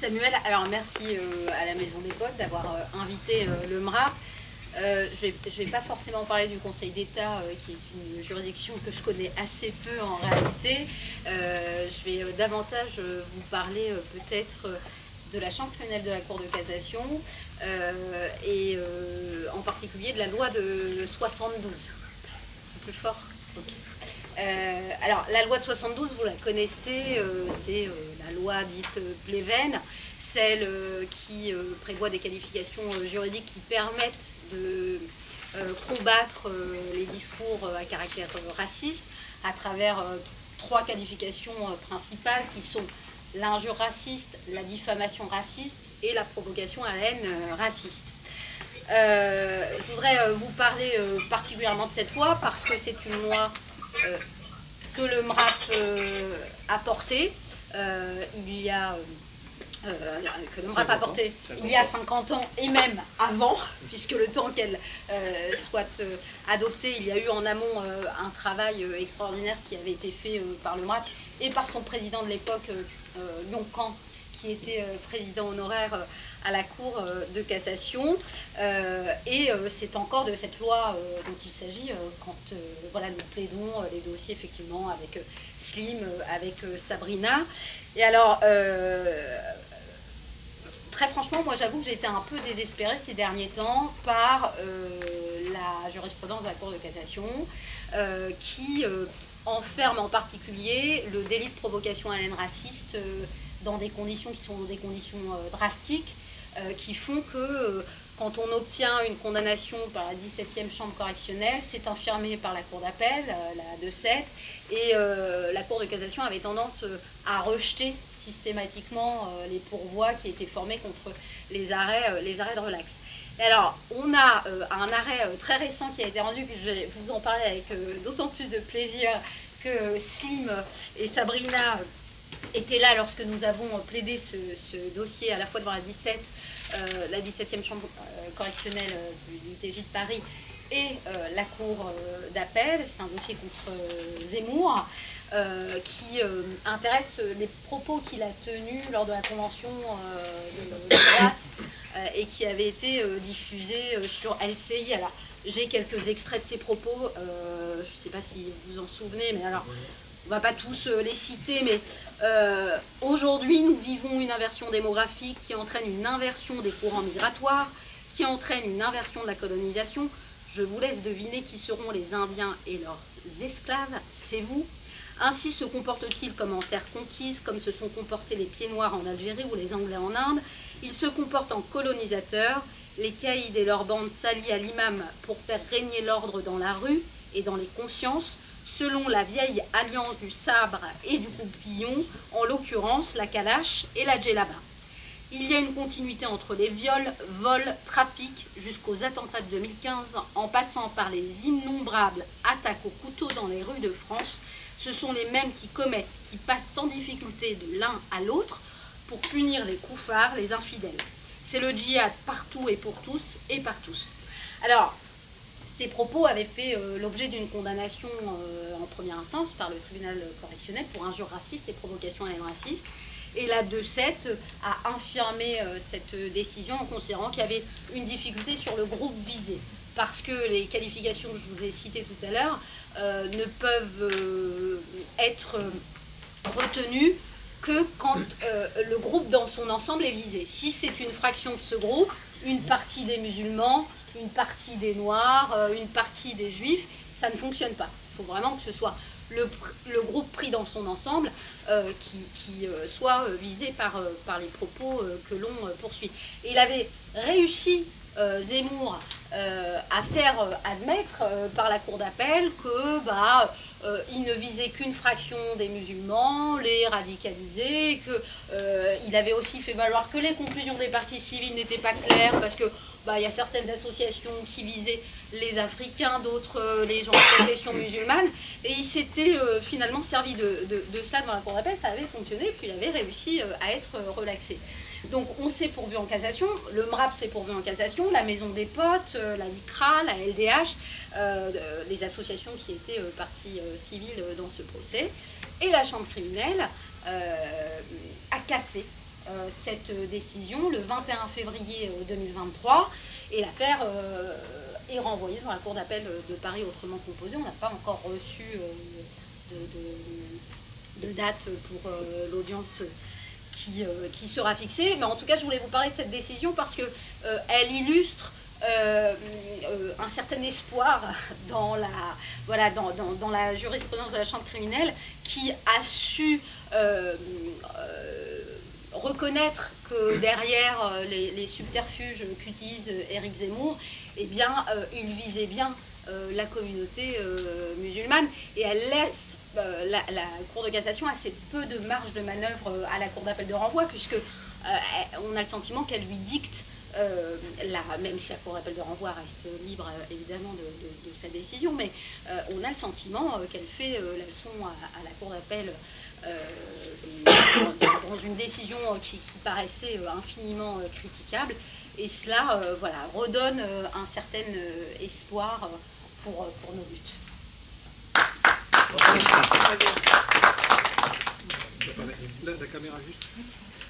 Samuel. Alors merci à la Maison des Potes d'avoir invité le MRAP. Je vais pas forcément parler du Conseil d'État, qui est une juridiction que je connais assez peu en réalité. Je vais davantage vous parler peut-être de la Chambre criminelle de la Cour de cassation et en particulier de la loi de 72. Plus fort. Okay. Alors, la loi de 72, vous la connaissez, c'est la loi dite Pleven, celle qui prévoit des qualifications juridiques qui permettent de combattre les discours à caractère raciste à travers trois qualifications principales qui sont l'injure raciste, la diffamation raciste et la provocation à la haine raciste. Je voudrais vous parler particulièrement de cette loi parce que c'est une loi que le MRAP a portée il y a il y a 50 ans et même avant, puisque le temps qu'elle soit adoptée, il y a eu en amont un travail extraordinaire qui avait été fait par le MRAP et par son président de l'époque, Lyon Can, qui était président honoraire à la Cour de cassation. Et c'est encore de cette loi dont il s'agit quand voilà, nous plaidons les dossiers effectivement avec Slim, avec Sabrina. Et alors, très franchement, moi j'avoue que j'ai été un peu désespérée ces derniers temps par la jurisprudence de la Cour de cassation qui enferme en particulier le délit de provocation à la haine raciste dans des conditions qui sont des conditions drastiques, qui font que quand on obtient une condamnation par la 17e chambre correctionnelle, c'est infirmé par la Cour d'appel, la 2-7, et la Cour de cassation avait tendance à rejeter systématiquement les pourvois qui étaient formés contre les arrêts de relax. Et alors, on a un arrêt très récent qui a été rendu, puis je vais vous en parler avec d'autant plus de plaisir que Slim et Sabrina étaient là lorsque nous avons plaidé ce dossier à la fois devant la 17e chambre correctionnelle du TJ de Paris et la Cour d'appel. C'est un dossier contre Zemmour qui intéresse les propos qu'il a tenus lors de la convention de droite et qui avait été diffusé sur LCI. Alors, j'ai quelques extraits de ces propos, je ne sais pas si vous vous en souvenez, mais alors, on ne va pas tous les citer, mais aujourd'hui, nous vivons une inversion démographique qui entraîne une inversion des courants migratoires, qui entraîne une inversion de la colonisation. Je vous laisse deviner qui seront les Indiens et leurs esclaves, c'est vous. Ainsi se comportent-ils comme en terre conquise, comme se sont comportés les pieds noirs en Algérie ou les Anglais en Inde. Ils se comportent en colonisateurs. Les caïds et leurs bandes s'allient à l'imam pour faire régner l'ordre dans la rue et dans les consciences, selon la vieille alliance du sabre et du goupillon, en l'occurrence la Kalash et la Djellaba. Il y a une continuité entre les viols, vols, trafics, jusqu'aux attentats de 2015, en passant par les innombrables attaques au couteau dans les rues de France. Ce sont les mêmes qui commettent, qui passent sans difficulté de l'un à l'autre pour punir les koufars, les infidèles. C'est le djihad partout et pour tous et par tous. Alors, ces propos avaient fait l'objet d'une condamnation en première instance par le tribunal correctionnel pour injure raciste et provocation à la haine raciste. Et la 2-7 a infirmé cette décision en considérant qu'il y avait une difficulté sur le groupe visé. Parce que les qualifications que je vous ai citées tout à l'heure ne peuvent être retenues que quand le groupe dans son ensemble est visé. Si c'est une fraction de ce groupe, une partie des musulmans, une partie des noirs, une partie des juifs, ça ne fonctionne pas. Il faut vraiment que ce soit le groupe pris dans son ensemble qui soit visé par les propos que l'on poursuit. Et il avait réussi, Zemmour, à faire admettre par la Cour d'appel que il ne visait qu'une fraction des musulmans, les radicalisés, qu'il avait aussi fait valoir que les conclusions des partis civils n'étaient pas claires parce que y a certaines associations qui visaient les Africains, d'autres les gens de confession musulmane, et il s'était finalement servi de cela devant la Cour d'appel, ça avait fonctionné, puis il avait réussi à être relaxé. Donc on s'est pourvu en cassation, le MRAP s'est pourvu en cassation, la Maison des Potes, la LICRA, la LDH, les associations qui étaient parties civiles dans ce procès, et la Chambre criminelle a cassé cette décision le 21 février 2023 et l'affaire est renvoyée devant la Cour d'appel de Paris autrement composée. On n'a pas encore reçu de date pour l'audience qui sera fixée. Mais en tout cas, je voulais vous parler de cette décision parce qu'elle illustre un certain espoir dans la jurisprudence de la Chambre criminelle qui a su reconnaître que derrière les subterfuges qu'utilise Éric Zemmour, eh bien, il visait bien la communauté musulmane et elle laisse la Cour de cassation assez peu de marge de manœuvre à la Cour d'appel de renvoi puisque on a le sentiment qu'elle lui dicte même si la Cour d'appel de renvoi reste libre évidemment de sa décision, mais on a le sentiment qu'elle fait la leçon à la Cour d'appel dans une décision qui paraissait infiniment critiquable, et cela voilà, redonne un certain espoir pour nos luttes. La caméra juste.